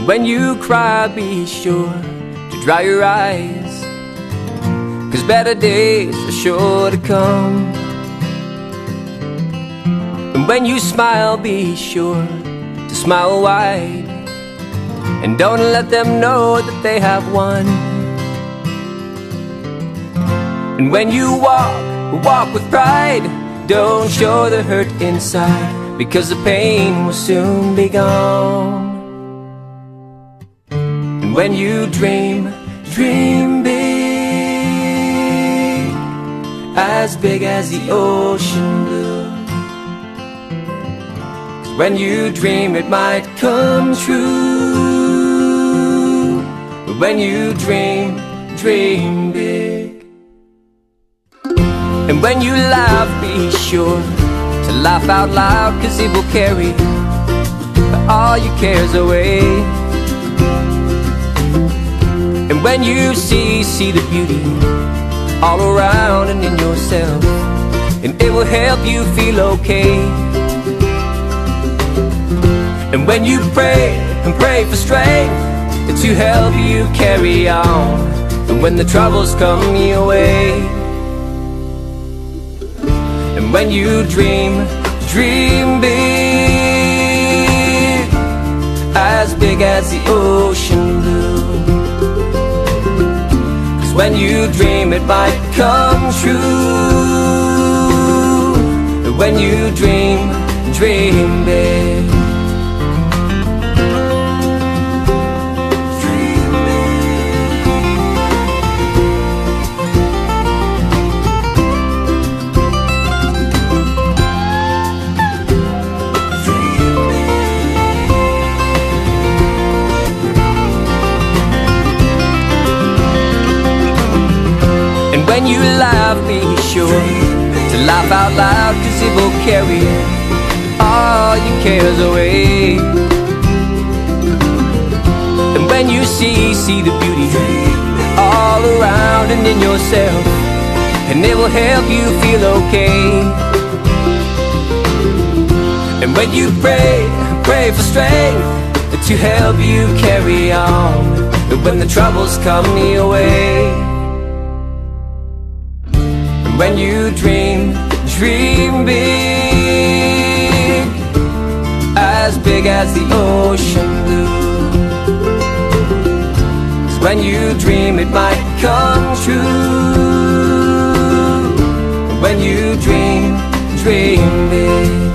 when you cry, be sure to dry your eyes, 'cause better days are sure to come. And when you smile, be sure to smile wide, and don't let them know that they have won. And when you walk with pride, don't show the hurt inside, because the pain will soon be gone. And when you dream big, as big as the ocean blue, 'cause when you dream it might come true. But when you dream big. And when you laugh, be sure to laugh out loud, 'cause it will carry all your cares away. And when you see the beauty all around and in yourself, and it will help you feel okay. And when you pray for strength to help you carry on, and when the troubles come your way. And when you dream big, as big as the ocean blue, 'cause when you dream it might come true. When you dream big. When you laugh, be sure to laugh out loud, 'cause it will carry all your cares away. And when you see the beauty all around and in yourself, and it will help you feel okay. And when you pray for strength to help you carry on, and when the troubles come your way. When you dream big, as big as the ocean blue, 'cause when you dream it might come true. When you dream big.